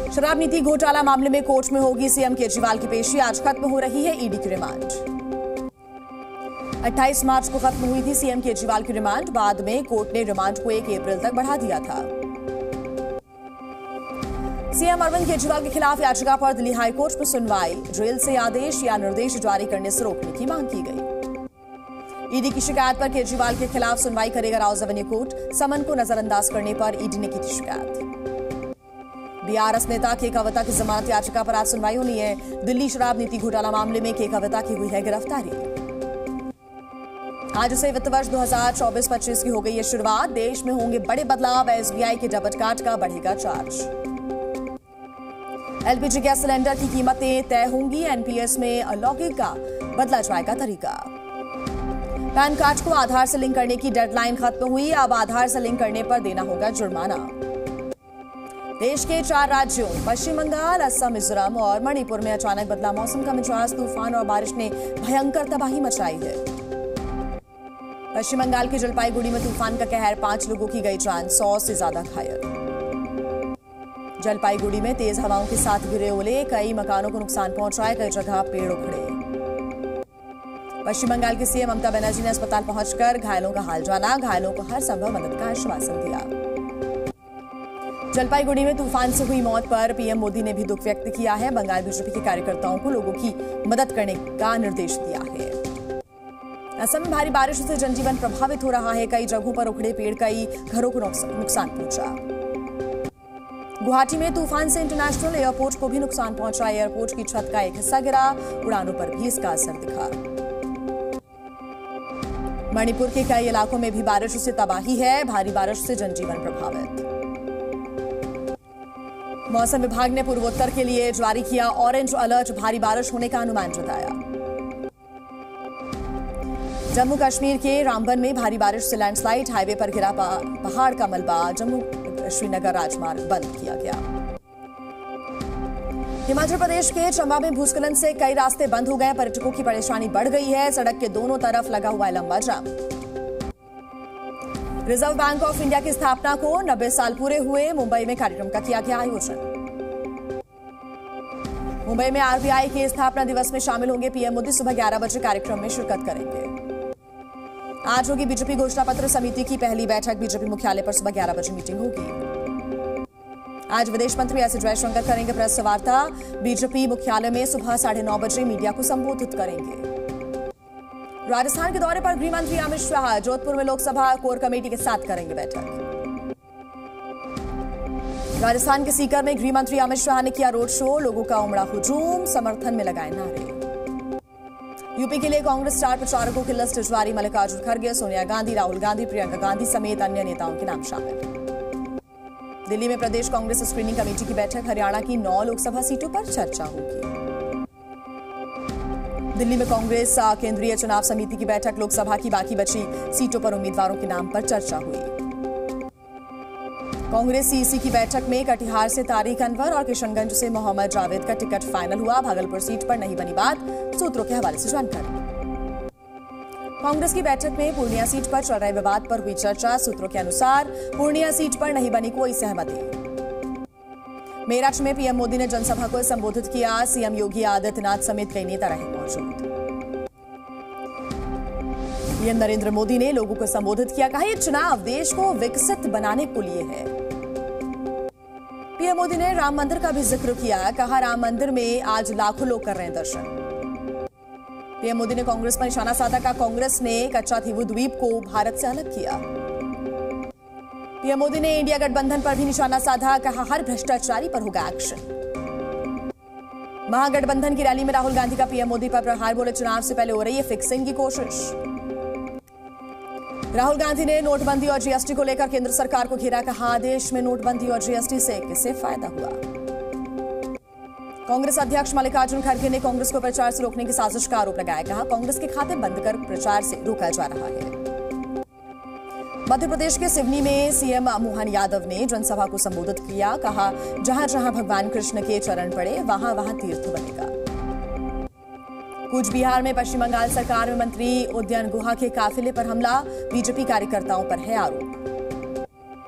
शराब नीति घोटाला मामले में कोर्ट में होगी सीएम केजरीवाल की पेशी। आज खत्म हो रही है ईडी की रिमांड। 28 मार्च को खत्म हुई थी सीएम केजरीवाल की रिमांड। बाद में कोर्ट ने रिमांड को 1 अप्रैल तक बढ़ा दिया था। सीएम अरविंद केजरीवाल के खिलाफ याचिका पर दिल्ली हाईकोर्ट में सुनवाई। जेल से आदेश या निर्देश जारी करने से रोकने की मांग की गई। ईडी की शिकायत पर केजरीवाल के खिलाफ सुनवाई करेगा राउज एवेन्यू कोर्ट। समन को नजरअंदाज करने पर ईडी ने की थी शिकायत। बीआरएस नेता के कविता की जमानत याचिका पर आज सुनवाई होनी है। दिल्ली शराब नीति घोटाला मामले में के कविता की हुई है गिरफ्तारी। आज से वित्त वर्ष 2024-25 की हो गई है शुरुआत। देश में होंगे बड़े बदलाव। एसबीआई के डेबिट कार्ड का बढ़ेगा चार्ज। एलपीजी गैस सिलेंडर की कीमतें तय होंगी। एनपीएस में अनलॉकिंग का बदला जाएगा तरीका। पैन कार्ड को आधार से लिंक करने की डेडलाइन खत्म हुई। अब आधार से लिंक करने पर देना होगा जुर्माना। देश के 4 राज्यों पश्चिम बंगाल, असम, मिजोरम और मणिपुर में अचानक बदला मौसम का मिजाज। तूफान और बारिश ने भयंकर तबाही मचाई है। पश्चिम बंगाल के जलपाईगुड़ी में तूफान का कहर, 5 लोगों की गई जान, 100 से ज्यादा घायल। जलपाईगुड़ी में तेज हवाओं के साथ गिरे ओले, कई मकानों को नुकसान पहुंचाए, कई जगह पेड़ उखड़े। पश्चिम बंगाल की सीएम ममता बनर्जी ने अस्पताल पहुंचकर घायलों का हाल जाना। घायलों को हर संभव मदद का आश्वासन दिया। जलपाईगुड़ी में तूफान से हुई मौत पर पीएम मोदी ने भी दुख व्यक्त किया है। बंगाल बीजेपी के कार्यकर्ताओं को लोगों की मदद करने का निर्देश दिया है। असम में भारी बारिश से जनजीवन प्रभावित हो रहा है। कई जगहों पर उखड़े पेड़, कई घरों को नुकसान पहुंचा। गुवाहाटी में तूफान से इंटरनेशनल एयरपोर्ट को भी नुकसान पहुंचा। एयरपोर्ट की छत का एक हिस्सा गिरा। उड़ानों पर भी इसका असर दिखा। मणिपुर के कई इलाकों में भी बारिश से तबाही है। भारी बारिश से जनजीवन प्रभावित। मौसम विभाग ने पूर्वोत्तर के लिए जारी किया ऑरेंज अलर्ट। भारी बारिश होने का अनुमान जताया। जम्मू कश्मीर के रामबन में भारी बारिश से लैंडस्लाइड। हाईवे पर गिरा पहाड़ का मलबा। जम्मू श्रीनगर राजमार्ग बंद किया गया। हिमाचल प्रदेश के चंबा में भूस्खलन से कई रास्ते बंद हो गए। पर्यटकों की परेशानी बढ़ गई है। सड़क के दोनों तरफ लगा हुआ है लंबा जाम। रिजर्व बैंक ऑफ इंडिया की स्थापना को 90 साल पूरे हुए। मुंबई में कार्यक्रम का किया गया आयोजन। मुंबई में आरबीआई के स्थापना दिवस में शामिल होंगे पीएम मोदी। सुबह 11 बजे कार्यक्रम में शिरकत करेंगे। आज होगी बीजेपी घोषणा पत्र समिति की पहली बैठक। बीजेपी मुख्यालय पर सुबह 11 बजे मीटिंग होगी। आज विदेश मंत्री एस जयशंकर करेंगे प्रेस वार्ता। बीजेपी मुख्यालय में सुबह 9:30 बजे मीडिया को संबोधित करेंगे। राजस्थान के दौरे पर गृह मंत्री अमित शाह जोधपुर में लोकसभा कोर कमेटी के साथ करेंगे बैठक। राजस्थान के सीकर में गृह मंत्री अमित शाह ने किया रोड शो। लोगों का उमड़ा हुजूम, समर्थन में लगाए नारे। यूपी के लिए कांग्रेस स्टार प्रचारकों की लिस्ट जारी। मल्लिकार्जुन खड़गे, सोनिया गांधी, राहुल गांधी, प्रियंका गांधी समेत अन्य नेताओं के नाम शामिल। दिल्ली में प्रदेश कांग्रेस स्क्रीनिंग कमेटी की बैठक। हरियाणा की 9 लोकसभा सीटों पर चर्चा होगी। दिल्ली में कांग्रेस केंद्रीय चुनाव समिति की बैठक। लोकसभा की बाकी बची सीटों पर उम्मीदवारों के नाम पर चर्चा हुई। कांग्रेस सीईसी की बैठक में कटिहार से तारिक अनवर और किशनगंज से मोहम्मद जावेद का टिकट फाइनल हुआ। भागलपुर सीट पर नहीं बनी बात। सूत्रों के हवाले से जानकारी। कांग्रेस की बैठक में पूर्णिया सीट पर चल रहे विवाद पर हुई चर्चा। सूत्रों के अनुसार पूर्णिया सीट पर नहीं बनी कोई सहमति। मेरठ में पीएम मोदी ने जनसभा को संबोधित किया। सीएम योगी आदित्यनाथ समेत कई नेता रहे मौजूद। पीएम नरेंद्र मोदी ने लोगों को संबोधित किया। कहा, ये चुनाव देश को विकसित बनाने को लिए है। पीएम मोदी ने राम मंदिर का भी जिक्र किया। कहा, राम मंदिर में आज लाखों लोग कर रहे हैं दर्शन। पीएम मोदी ने कांग्रेस पर निशाना साधा। का कांग्रेस ने कच्चाथीवू द्वीप को भारत से अलग किया। पीएम मोदी ने इंडिया गठबंधन पर भी निशाना साधा। कहा, हर भ्रष्टाचारी पर होगा एक्शन। महागठबंधन की रैली में राहुल गांधी का पीएम मोदी पर प्रहार। बोले, चुनाव से पहले हो रही है फिक्सिंग की कोशिश। राहुल गांधी ने नोटबंदी और जीएसटी को लेकर केंद्र सरकार को घेरा। कहा, देश में नोटबंदी और जीएसटी से किसे फायदा हुआ। कांग्रेस अध्यक्ष मल्लिकार्जुन खड़गे ने कांग्रेस को प्रचार से रोकने की साजिश का आरोप लगाया। कहा, कांग्रेस के खाते बंद कर प्रचार से रोका जा रहा है। मध्य प्रदेश के सिवनी में सीएम मोहन यादव ने जनसभा को संबोधित किया। कहा, जहां जहां भगवान कृष्ण के चरण पड़े वहां वहां तीर्थ बनेगा। कूच बिहार में पश्चिम बंगाल सरकार में मंत्री उद्यन गुहा के काफिले पर हमला। बीजेपी कार्यकर्ताओं पर है आरोप।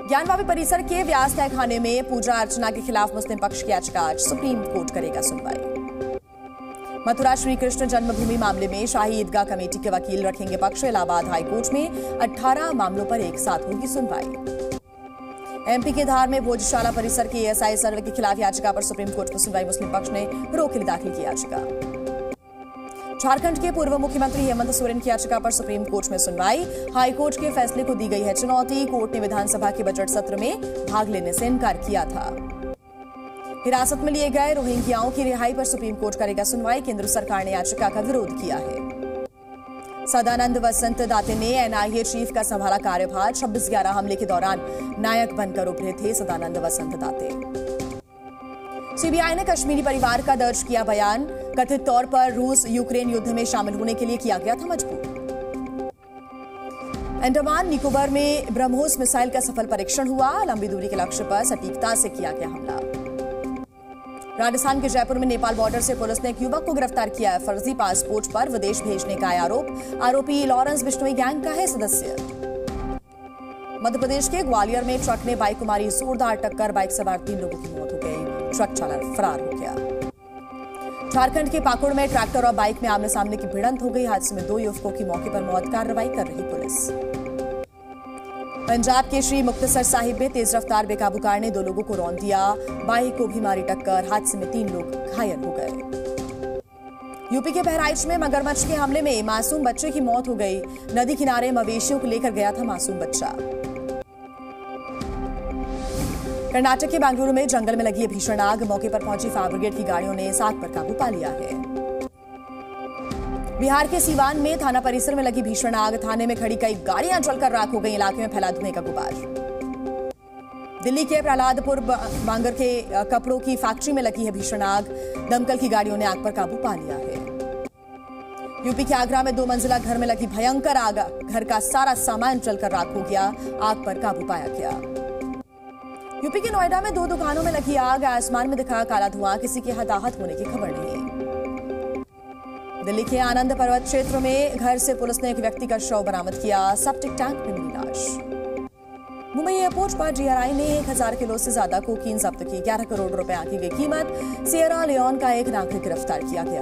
ज्ञानवापी परिसर के व्यास तहखाने में पूजा अर्चना के खिलाफ मुस्लिम पक्ष की याचिका आज सुप्रीम कोर्ट करेगा सुनवाई। मथुरा श्री कृष्ण जन्मभूमि मामले में शाही ईदगाह कमेटी के वकील रखेंगे पक्ष। इलाहाबाद हाईकोर्ट में 18 मामलों पर एक साथ होगी सुनवाई। एमपी के धार में भोजशाला परिसर के एएसआई सर्वे के खिलाफ याचिका पर सुप्रीम कोर्ट में सुनवाई। मुस्लिम पक्ष ने रोक के लिए दाखिल की याचिका। झारखंड के पूर्व मुख्यमंत्री हेमंत सोरेन की याचिका पर सुप्रीम कोर्ट में सुनवाई। हाईकोर्ट के फैसले को दी गई है चुनौती। कोर्ट ने विधानसभा के बजट सत्र में भाग लेने से इनकार किया था। हिरासत में लिए गए रोहिंग्याओं की रिहाई पर सुप्रीम कोर्ट करेगा सुनवाई। केंद्र सरकार ने याचिका का विरोध किया है। सदानंद वसंत दाते ने एनआईए चीफ का संभाला कार्यभार। 26/11 हमले के दौरान नायक बनकर उभरे थे सदानंद वसंत दाते। सीबीआई ने कश्मीरी परिवार का दर्ज किया बयान। कथित तौर पर रूस यूक्रेन युद्ध में शामिल होने के लिए किया गया था मजबूर। अंडमान निकोबार में ब्रह्मोस मिसाइल का सफल परीक्षण हुआ। लंबी दूरी के लक्ष्य पर सटीकता से किया गया हमला। राजस्थान के जयपुर में नेपाल बॉर्डर से पुलिस ने एक युवक को गिरफ्तार किया है। फर्जी पासपोर्ट पर विदेश भेजने का है आरोप। आरोपी लॉरेंस बिश्नोई गैंग का है सदस्य। मध्य प्रदेश के ग्वालियर में ट्रक ने बाइक को मारी जोरदार टक्कर। बाइक सवार 3 लोगों की मौत हो गई। ट्रक चालक फरार हो गया। झारखंड के पाकुड़ में ट्रैक्टर और बाइक में आमने सामने की भिड़ंत हो गई। हादसे में 2 युवकों की मौके पर मौत। कार्रवाई कर रही पुलिस। पंजाब के श्री मुक्तसर साहिब में तेज रफ्तार बेकाबू कार ने 2 लोगों को रौंद दिया। बाइक को भी मारी टक्कर। हादसे में 3 लोग घायल हो गए। यूपी के बहराइच में मगरमच्छ के हमले में मासूम बच्चे की मौत हो गई। नदी किनारे मवेशियों को लेकर गया था मासूम बच्चा। कर्नाटक के बेंगलुरु में जंगल में लगी है भीषण आग। मौके पर पहुंची फायर ब्रिगेड की गाड़ियों ने इस आग पर काबू पा लिया है। बिहार के सीवान में थाना परिसर में लगी भीषण आग। थाने में खड़ी कई गाड़ियां जलकर राख हो गई। इलाके में फैला धुएं का गुबार। दिल्ली के प्रहलादपुर बांगर के कपड़ों की फैक्ट्री में लगी है भीषण आग। दमकल की गाड़ियों ने आग पर काबू पा लिया है। यूपी के आगरा में 2 मंजिला घर में लगी भयंकर आग। घर का सारा सामान जलकर राख हो गया। आग पर काबू पाया गया। यूपी के नोएडा में 2 दुकानों में लगी आग। आसमान में दिखा काला धुआं। किसी के हताहत होने की खबर नहीं। दिल्ली के आनंद पर्वत क्षेत्र में घर से पुलिस ने एक व्यक्ति का शव बरामद किया। सेप्टिक टैंक में मिली लाश। मुंबई एयरपोर्ट पर जीआरआई ने 1000 किलो से ज्यादा कोकीन जब्त की। 11 करोड़ रुपए आंकी गई कीमत। सियरा लियोन का एक नागरिक गिरफ्तार किया गया।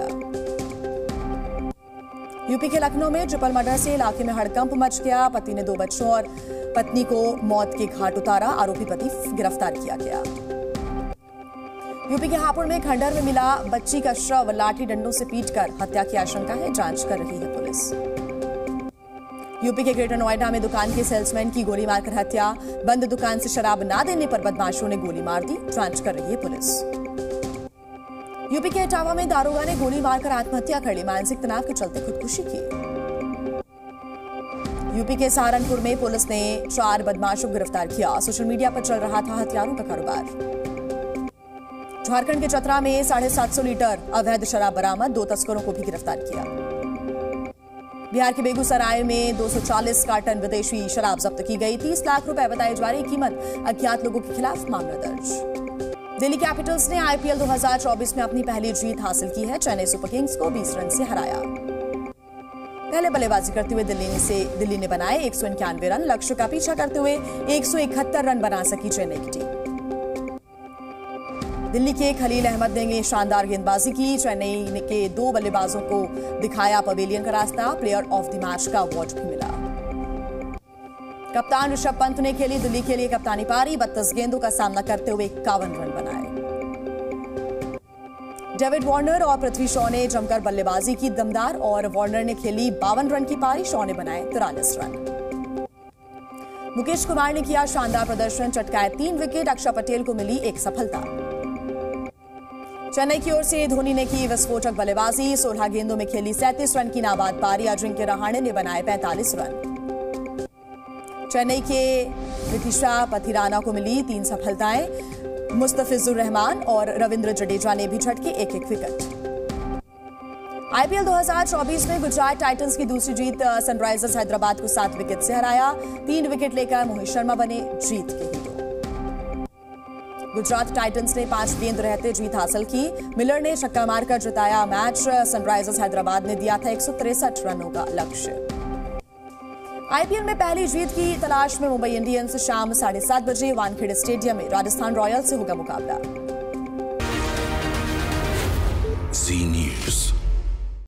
यूपी के लखनऊ में ट्रिपल मर्डर से इलाके में हड़कंप मच गया। पति ने 2 बच्चों और पत्नी को मौत के घाट उतारा। आरोपी पति गिरफ्तार किया गया। यूपी के हापुड़ में खंडहर में मिला बच्ची का शव। लाठी डंडों से पीटकर हत्या की आशंका है। जांच कर रही है पुलिस। यूपी के ग्रेटर नोएडा में दुकान के सेल्समैन की गोली मारकर हत्या। बंद दुकान से शराब ना देने पर बदमाशों ने गोली मार दी। जांच कर रही है पुलिस। यूपी के इटावा में दारोगा ने गोली मारकर आत्महत्या कर ली। मानसिक तनाव के चलते खुदकुशी की। यूपी के सहारनपुर में पुलिस ने 4 बदमाशों को गिरफ्तार किया। सोशल मीडिया पर चल रहा था हथियारों का कारोबार। झारखंड के चतरा में 750 लीटर अवैध शराब बरामद। 2 तस्करों को भी गिरफ्तार किया। बिहार के बेगूसराय में 240 कार्टन विदेशी शराब जब्त की गई। 30 लाख रुपए बताई जा रही कीमत। अज्ञात लोगों के खिलाफ मामला दर्ज। दिल्ली कैपिटल्स ने आईपीएल 2024 में अपनी पहली जीत हासिल की है। चेन्नई सुपर किंग्स को 20 रन से हराया। पहले बल्लेबाजी करते हुए दिल्ली ने बनाए 191 रन। लक्ष्य का पीछा करते हुए 171 रन बना सकी चेन्नई की टीम। दिल्ली के खलील अहमद ने शानदार गेंदबाजी की। चेन्नई के 2 बल्लेबाजों को दिखाया पवेलियन का रास्ता। प्लेयर ऑफ द मैच का अवार्ड भी मिला। कप्तान ऋषभ पंत ने खेली दिल्ली के लिए कप्तानी पारी। 32 गेंदों का सामना करते हुए 51 रन बनाए। डेविड वार्नर और पृथ्वी शॉ ने जमकर बल्लेबाजी की दमदार। और वार्नर ने खेली 52 रन की पारी। शॉ ने बनाए 43 रन। मुकेश कुमार ने किया शानदार प्रदर्शन। चटकाए 3 विकेट। अक्षर पटेल को मिली एक सफलता। चेन्नई की ओर से धोनी ने की विस्फोटक बल्लेबाजी। 16 गेंदों में खेली 37 रन की नाबाद पारी। अजिंक्य रहाणे ने बनाए 45 रन। चेन्नई के नितिशा पथिराना को मिली 3 सफलताएं। मुस्तफिजुर रहमान और रविंद्र जडेजा ने भी झटके 1-1 विकेट। आईपीएल 2024 में गुजरात टाइटंस की दूसरी जीत। सनराइजर्स हैदराबाद को 7 विकेट से हराया। 3 विकेट लेकर मोहित शर्मा बने जीत के हीरो। गुजरात टाइटंस ने 5 गेंद रहते जीत हासिल की। मिलर ने छक्का मारकर जिताया मैच। सनराइजर्स हैदराबाद ने दिया था 163 रनों का लक्ष्य। आईपीएल में पहली जीत की तलाश में मुंबई इंडियंस शाम 7:30 बजे वानखेड़े स्टेडियम में राजस्थान रॉयल्स से होगा मुकाबला। जी न्यूज़।